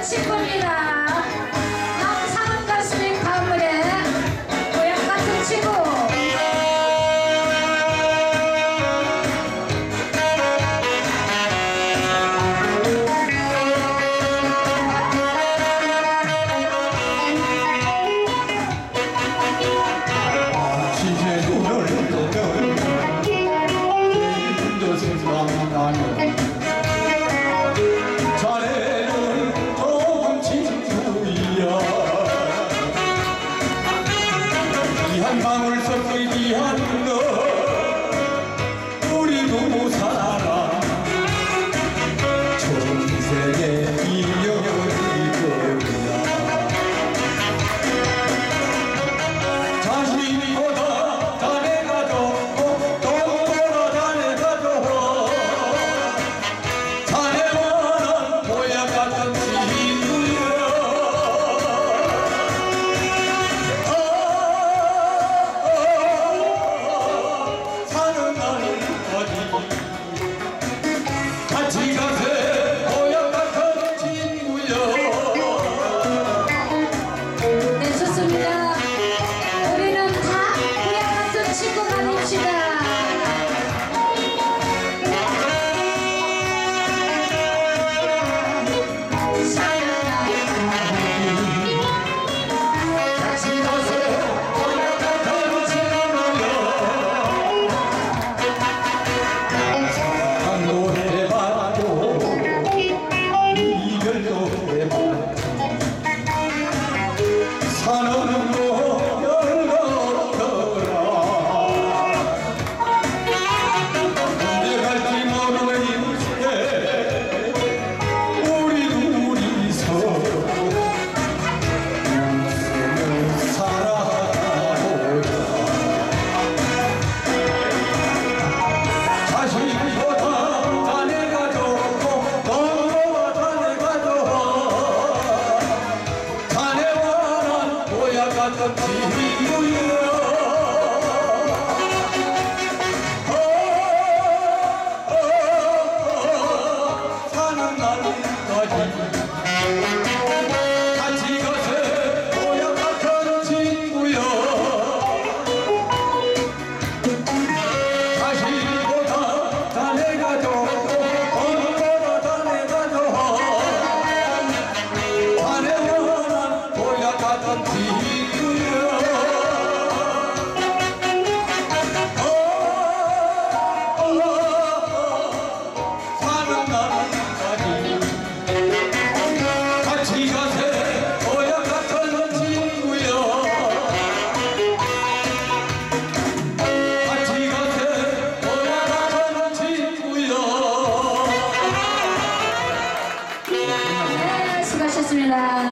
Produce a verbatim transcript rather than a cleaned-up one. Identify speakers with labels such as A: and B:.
A: 친구입니다. 남상은 가수님 가문의 고향 같은 친구.
B: 자네는 좋은 친구야. 귀한 방울 섞이 귀한 너 우리도 살아. 전세계 인연이 거야. 자신보다 자네가 좋고 돈보다 자네가 좋아. 자네와는 보약 같은 친구야. 사는 날까지 같이 가세. 보약 같은 친구야.
A: 네, 좋습니다. 우리는 다 고향 같은 친구가 됩시다.
B: 같이 가세. 보약 같은 친구야. 사랑도 해봤고 이별도 해봤지. 사는 거 열렸더라. 언제 갈지 모르는 이 시대 우리 둘이서 웃으며 살아보자. 자신보다 자네가 좋고 돈보다 자네가 좋아. 자네와 난 보약 같은 친구야. 사는 날까지 같이 가세. 보약 같은 친구야. 자신보다 자네가 좋고 돈보다 자네가 좋아. 자네와 난 보약 같은 친구야. 사는 날까지 같이 가세. 보약 같은 친구야. 같이 가세. 보약 같은 친구야.
A: 네, 수고하셨습니다.